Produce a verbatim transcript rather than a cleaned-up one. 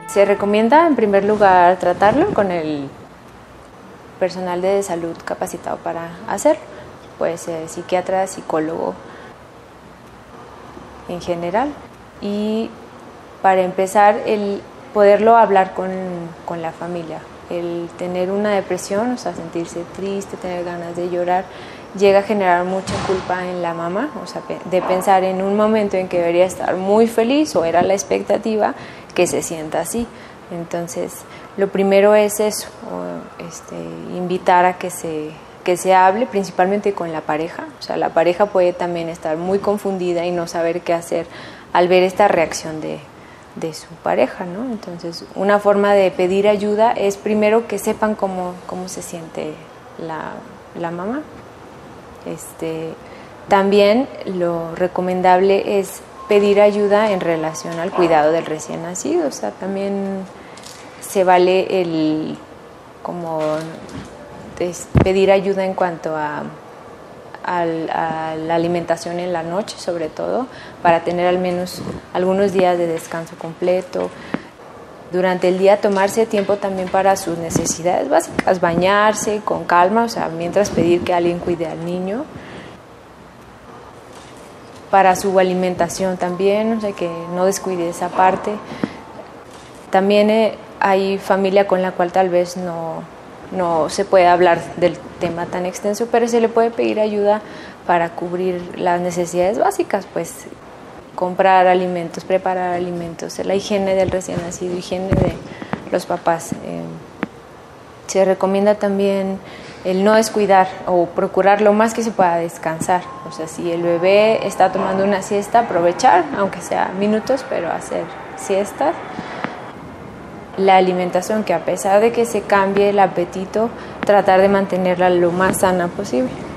Se recomienda en primer lugar tratarlo con el personal de salud capacitado para hacerlo, puede ser psiquiatra, psicólogo en general. Y para empezar, el poderlo hablar con, con la familia, el tener una depresión, o sea, sentirse triste, tener ganas de llorar, llega a generar mucha culpa en la mamá, o sea, de pensar en un momento en que debería estar muy feliz o era la expectativa que se sienta así. Entonces, lo primero es eso, este, invitar a que se, que se hable, principalmente con la pareja. O sea, la pareja puede también estar muy confundida y no saber qué hacer al ver esta reacción de, de su pareja, ¿no? Entonces, una forma de pedir ayuda es primero que sepan cómo, cómo se siente la, la mamá. Este, también lo recomendable es pedir ayuda en relación al cuidado del recién nacido. O sea, también se vale el como pedir ayuda en cuanto a, a, a la alimentación en la noche, sobre todo, para tener al menos algunos días de descanso completo. Durante el día tomarse tiempo también para sus necesidades básicas, bañarse con calma, o sea, mientras pedir que alguien cuide al niño. Para su alimentación también, o sea, que no descuide esa parte. También eh, hay familia con la cual tal vez no, no se puede hablar del tema tan extenso, pero se le puede pedir ayuda para cubrir las necesidades básicas, pues comprar alimentos, preparar alimentos, la higiene del recién nacido, higiene de los papás. Eh, se recomienda también el no descuidar o procurar lo más que se pueda descansar. O sea, si el bebé está tomando una siesta, aprovechar, aunque sea minutos, pero hacer siestas. La alimentación, que a pesar de que se cambie el apetito, tratar de mantenerla lo más sana posible.